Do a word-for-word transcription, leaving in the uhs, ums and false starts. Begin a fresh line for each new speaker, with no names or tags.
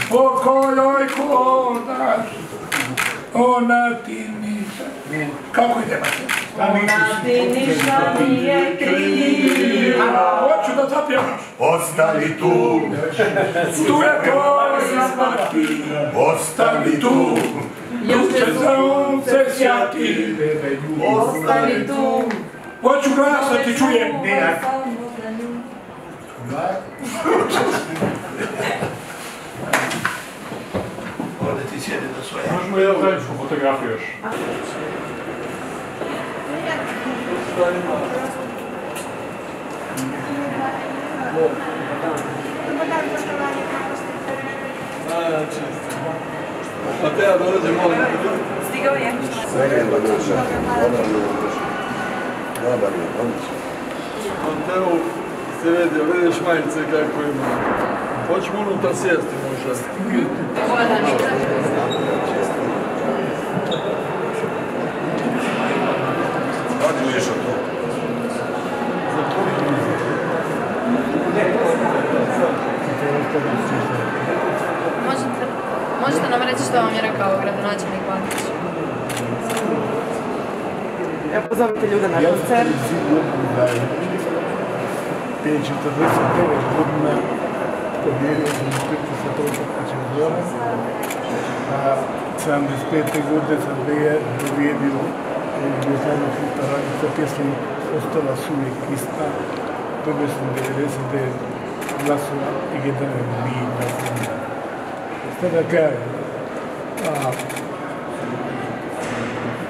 po kojoj hodaš, ona ti ništa. Kako ide, Matija?
Ona ti ništa nije kriva.
Hoću da zapjevaš.
Ostani tu.
Tu je tvoj smrti.
Ostani tu.
Tu će sunce sjati.
Ostani tu.
Hoću glas da ti čujem. Nijak. Ovdje ti sjedi do svoje.
Možemo jedan zajedničku fotografiju još.
A te ja dođe, molim.
Stigao je.
Sredo naša, obrano naša. Dobar je, odlično.
Mateo se vidio, vidiš majice kako ima. Hoćemo unutar sjesti možda.
Hadi Mišo to.
Možete, možete nam reći što vam je rekao gradonačelnik Bandić?
Evo pozovite ljude na koncert.
Prije četrdeset devet godina pobjedio sam u Splitu sa Točakačem Zoran, a sedamdeset pete godine sam dovijedio Bježana Futaragica, pjesma ostala su uvijek ista, dobio sam devedeset devet glasova i jedan je bi na zemlji. Sada kažem,